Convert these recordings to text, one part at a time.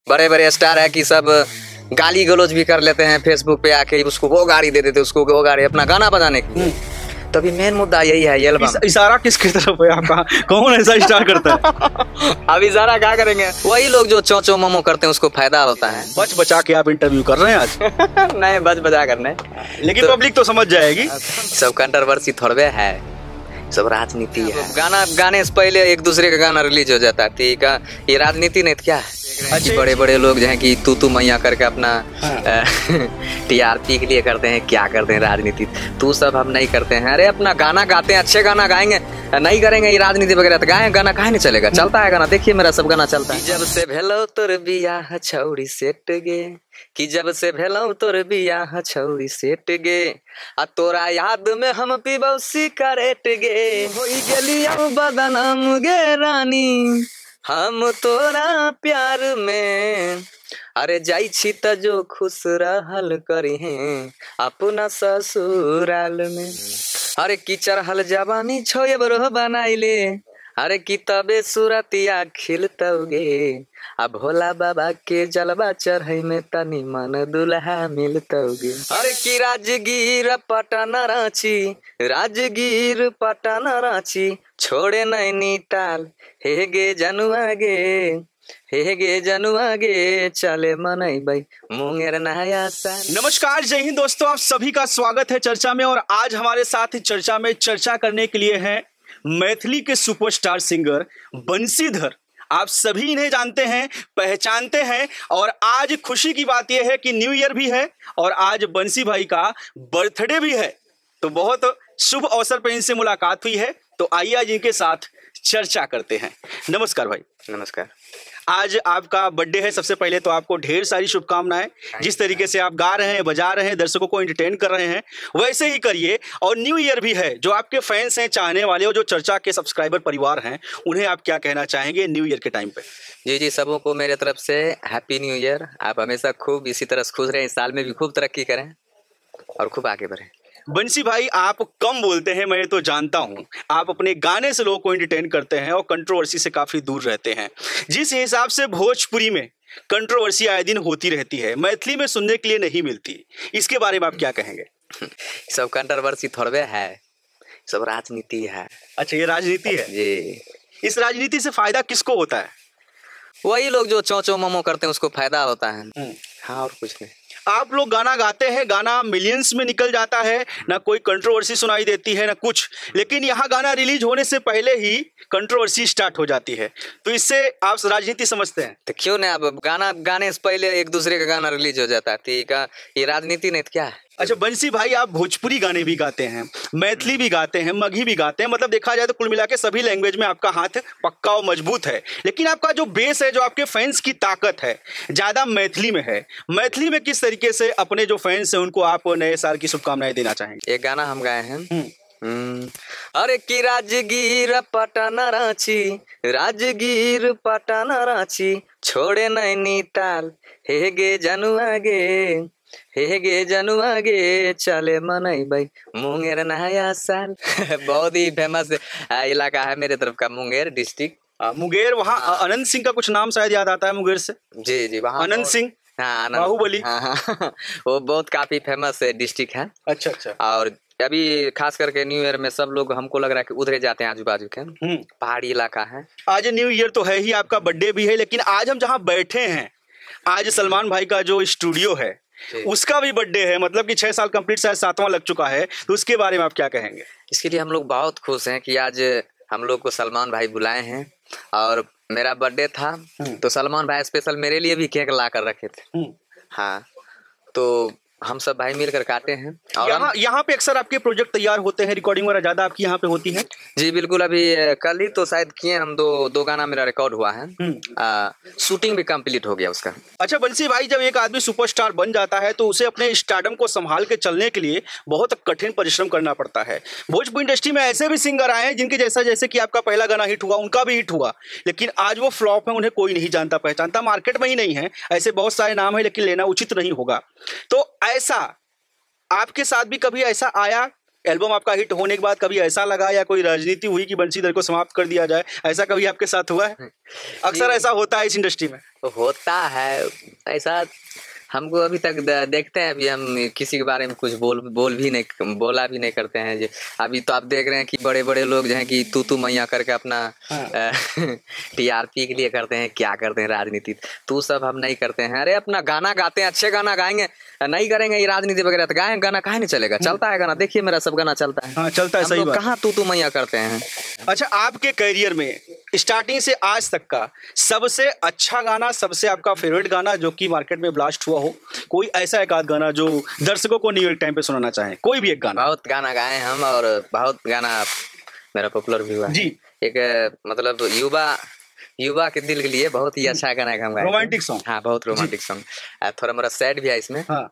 बड़े बड़े स्टार है कि सब गाली गलौज भी कर लेते हैं फेसबुक पे आके, उसको वो गाड़ी दे देते, उसको वो गाड़ी अपना गाना बजाने के लिए। तभी मेन मुद्दा यही है। ये एल्बम इशारा किसकी तरफ है आपका? कौन ऐसा स्टार करता है? अब इशारा क्या करेंगे? वही लोग जो चौचो मोमो करते हैं, उसको फायदा होता है। बच बचा के आप इंटरव्यू कर रहे हैं आज? नहीं, बच बचा करने, लेकिन पब्लिक तो समझ जाएगी। सब कंट्रोवर्सी थोड़े है, सब राजनीति है। गाने से पहले एक दूसरे का गाना रिलीज हो जाता है, ठीक है? ये राजनीति नहीं तो क्या है? अच्छा, बड़े बड़े लोग जो है कि तू मैया करके अपना टीआरपी के लिए करते हैं, क्या करते हैं राजनीति। तू सब हम नहीं करते हैं। अरे अपना गाना गाते हैं, अच्छे गाना गाएंगे, नहीं करेंगे ये राजनीति वगैरह तो गाएं गाना, काहे नहीं चलेगा? चलता है गाना, देखिए मेरा सब गाना चलता है। जब से भेलो तोर बियाह छौड़ी सेट गे, कि जब से भेलो तोर बियाह छौड़ी सेट गे, आ तोरा याद में हम पीबौ सिगरेट गे, होई गेलियौ बदनाम गे रानी हम तोरा प्यार में। अरे जाई छी त जो खुश रहल करिहे अपना ससुराल में। अरे की चढ़ल जवानी छो बरो बनाइले, अरे की तबे सूरतिया खिलतौगे, आ भोला बाबा के जलवा चढ़ई में तनी मन दुल्हा मिलतौगे। अरे की राजगीर पटन रांची, राजगीर पटन रांची छोड़े नैनीताल, हे गे जनुआ गे, हे गे जनुआ गे चले मनई मुंगेर नया साल। नमस्कार, जय हिंद दोस्तों, आप सभी का स्वागत है चर्चा में। और आज हमारे साथ चर्चा में चर्चा करने के लिए हैं मैथिली के सुपरस्टार सिंगर बंसीधर। आप सभी इन्हें जानते हैं, पहचानते हैं। और आज खुशी की बात यह है कि न्यू ईयर भी है और आज बंसी भाई का बर्थडे भी है, तो बहुत शुभ अवसर पर इनसे मुलाकात हुई है। तो आइए आज इनके साथ चर्चा करते हैं। नमस्कार भाई। नमस्कार। आज आपका बर्थडे है, सबसे पहले तो आपको ढेर सारी शुभकामनाएं। जिस तरीके से आप गा रहे हैं, बजा रहे हैं, दर्शकों को एंटरटेन कर रहे हैं, वैसे ही करिए। और न्यू ईयर भी है, जो आपके फैंस हैं, चाहने वाले और जो चर्चा के सब्सक्राइबर परिवार हैं, उन्हें आप क्या कहना चाहेंगे न्यू ईयर के टाइम पे? जी, सबों को मेरे तरफ से हैप्पी न्यू ईयर। आप हमेशा खूब इसी तरह खुश रहें, इस साल में भी खूब तरक्की करें और खूब आगे बढ़ें। बंसी भाई, आप कम बोलते हैं, मैं तो जानता हूं। आप अपने गाने से लोगों को एंटरटेन करते हैं और कंट्रोवर्सी से काफी दूर रहते हैं। जिस हिसाब से भोजपुरी में कंट्रोवर्सी आए दिन होती रहती है, मैथिली में सुनने के लिए नहीं मिलती, इसके बारे में आप क्या कहेंगे? सब कंट्रोवर्सी थोड़े है, सब राजनीति है। अच्छा, ये राजनीति है जी। इस राजनीति से फायदा किसको होता है? वही लोग जो चौचो मोमो करते हैं, उसको फायदा होता है। हाँ, और कुछ नहीं। आप लोग गाना गाते हैं, गाना मिलियंस में निकल जाता है, ना कोई कंट्रोवर्सी सुनाई देती है ना कुछ, लेकिन यहाँ गाना रिलीज होने से पहले ही कंट्रोवर्सी स्टार्ट हो जाती है। तो इससे आप राजनीति समझते हैं? तो क्यों नहीं? अब गाना गाने से पहले एक दूसरे का गाना रिलीज हो जाता है, ठीक है? ये राजनीति नहीं तो क्या है? अच्छा बंसी भाई, आप भोजपुरी गाने भी गाते हैं, मैथिली भी गाते हैं, मगही भी गाते हैं, मतलब देखा जाए तो कुल मिला के सभी लैंग्वेज में आपका हाथ पक्का और मजबूत है। लेकिन आपका जो बेस है, जो आपके फैंस की ताकत है, ज्यादा मैथिली में है। मैथिली में किस तरीके से अपने जो फैंस हैं उनको आप नए साल की शुभकामनाएं देना चाहेंगे? एक गाना हम गाए हैं, अरे की राजगीर पटन रांची, राजगीर पटन रांची छोड़े नैनीताल, हे गे जनुआ गे, हे गे जनुआ गे चले मनई मुंगेर नया साल। बहुत ही फेमस इलाका है मेरे तरफ का, मुंगेर डिस्ट्रिक्ट। मुंगेर, वहाँ अनंत सिंह का कुछ नाम शायद याद आता है मुंगेर से। जी, वहाँ अनंत सिंह, हाँ, बाहुबली। हाँ, वो बहुत काफी फेमस डिस्ट्रिक्ट है। अच्छा। और अभी खास करके न्यू ईयर में सब लोग, हमको लग रहा है कि उधरे जाते हैं, आजू बाजू के पहाड़ी इलाका है। आज न्यू ईयर तो है ही, आपका बर्थडे भी है, लेकिन आज हम जहाँ बैठे हैं, आज सलमान भाई का जो स्टूडियो है उसका भी बर्थडे है। मतलब कि 6 साल कंप्लीट, शायद 7वां लग चुका है। तो उसके बारे में आप क्या कहेंगे? इसके लिए हम लोग बहुत खुश हैं कि आज हम लोग को सलमान भाई बुलाए हैं। और मेरा बर्थडे था तो सलमान भाई स्पेशल मेरे लिए भी केक ला कर रखे थे। हाँ, तो हम सब भाई मिलकर काटे हैं। और यहाँ पे अक्सर आपके प्रोजेक्ट तैयार होते हैं, रिकॉर्डिंग वगैरह ज्यादा आपकी यहाँ पे होती है? जी बिल्कुल, अभी कल ही तो शायद किए हम, दो गाना मेरा रिकॉर्ड हुआ है। शूटिंग भी कंप्लीट हो गया उसका। अच्छा बंसी भाई, जब एक आदमी सुपरस्टार बन जाता है तो उसे अपने स्टारडम को संभाल के चलने के लिए बहुत कठिन परिश्रम करना पड़ता है। भोजपुरी इंडस्ट्री में ऐसे भी सिंगर आए हैं जिनके जैसे कि आपका पहला गाना हिट हुआ, उनका भी हिट हुआ, लेकिन आज वो फ्लॉप है, उन्हें कोई नहीं जानता पहचानता, मार्केट में ही नहीं है। ऐसे बहुत सारे नाम है, लेकिन लेना उचित नहीं होगा। तो ऐसा आपके साथ भी कभी ऐसा आया? एल्बम आपका हिट होने के बाद कभी ऐसा लगा या कोई राजनीति हुई कि बंसीधर को समाप्त कर दिया जाए, ऐसा कभी आपके साथ हुआ है? अक्सर ऐसा होता है इस इंडस्ट्री में। होता है ऐसा। हमको अभी तक देखते हैं, अभी हम किसी के बारे में कुछ बोला भी नहीं करते हैं। अभी तो आप देख रहे हैं कि बड़े बड़े लोग जो हैं कि तू मैया करके अपना टीआरपी के लिए करते हैं, क्या करते हैं राजनीति। तू सब हम नहीं करते हैं। अरे अपना गाना गाते हैं, अच्छे गाना गाएंगे, नहीं करेंगे ये राजनीति वगैरह तो गाएं गाना, काहे नहीं चलेगा? चलता है गाना, देखिए मेरा सब गाना चलता है। हाँ, चलता है, सही बात। कहाँ तू मैया करते हैं। अच्छा, आपके करियर में स्टार्टिंग से आज तक का सबसे अच्छा गाना, सबसे आपका फेवरेट गाना जो कि मार्केट में ब्लास्ट हुआ हो, कोई ऐसा एक आध गाना जो दर्शकों को न्यू ईयर टाइम पे सुनाना चाहें, कोई भी एक गाना। बहुत गाना गाए हम और बहुत गाना मेरा पॉपुलर भी हुआ जी। एक मतलब युवा के दिल के लिए बहुत ही अच्छा गाना हम गाए। Romantic song. हाँ, बहुत रोमांटिक सॉन्ग। थोड़ा मोरा सैड भी है इसमें। हाँ।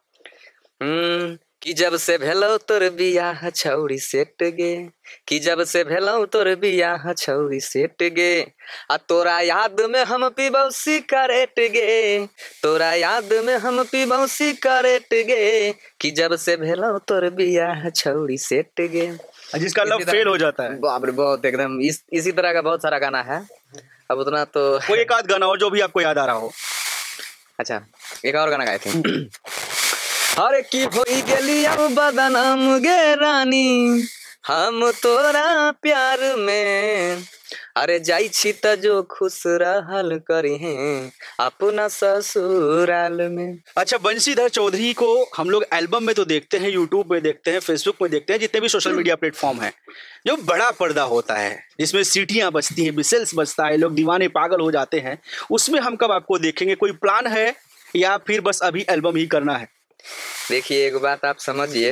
कि जब से भेलो तोर बियाह छौरी सेट गे, कि जब से भेलो तोर बियाह छौरी सेट गे, आ तोरा याद में हम पीबौ सिगरेट गे, तोरा याद में हम पीबौ सिगरेट गे, कि जब से भेलो तोर बियाह छौरी सेट गे। जिसका लव फेल हो जाता है। बाप रे, बहुत एकदम इसी तरह का बहुत सारा गाना है। अब उतना तो कोई एक आध गाना और जो भी आपको याद आ रहा हो। अच्छा, एक और गाना गाए थे। अरे की होई गेली अब बदनाम गे रानी, हम तोरा प्यार में, अरे जाई छी त जो खुश रहल करी हैं अपना ससुराल में। अच्छा, बंशीधर चौधरी को हम लोग एल्बम में तो देखते हैं, यूट्यूब में देखते हैं, फेसबुक में देखते हैं, जितने भी सोशल मीडिया प्लेटफॉर्म है, जो बड़ा पर्दा होता है जिसमें सीटियां बजती हैं, बिसेल्स बजता है, लोग दीवाने पागल हो जाते हैं, उसमें हम कब आपको देखेंगे? कोई प्लान है या फिर बस अभी एल्बम ही करना है? देखिए, एक बात आप समझिए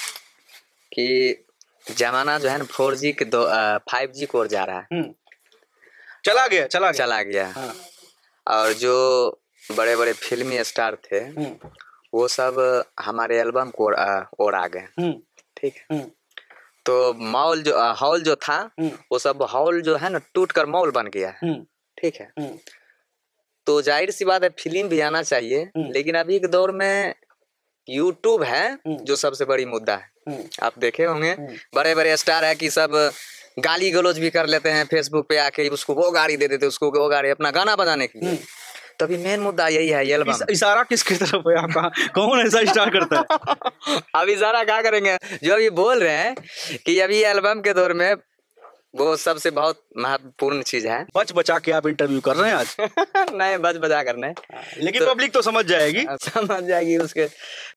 कि जमाना जो है ना 4G के 5G की ओर जा रहा है। चला गया। हाँ। और जो बड़े बड़े फिल्मी स्टार थे वो सब हमारे एल्बम को ओर आ गए। ठीक है। तो हॉल जो था वो सब हॉल जो है ना टूट कर मॉल बन गया है। ठीक है। तो जाहिर सी बात है फिल्म भी आना चाहिए, लेकिन अभी के दौर में यूट्यूब है जो सबसे बड़ी मुद्दा है। आप देखे होंगे बड़े बड़े स्टार है कि सब गाली गलौज भी कर लेते हैं फेसबुक पे आके, उसको वो गाड़ी दे देते, उसको वो गाड़ी अपना गाना बजाने के लिए। तो अभी मेन मुद्दा यही है, एल्बम। इशारा किसकी तरफ है आपका? कौन ऐसा स्टार करता है? अब इशारा क्या करेंगे? जो अभी बोल रहे हैं कि अभी एल्बम के दौर में वो सबसे बहुत महत्वपूर्ण चीज है। बच बचा के आप इंटरव्यू कर रहे हैं आज? नहीं, बच बचा करने, लेकिन तो पब्लिक तो समझ जाएगी उसके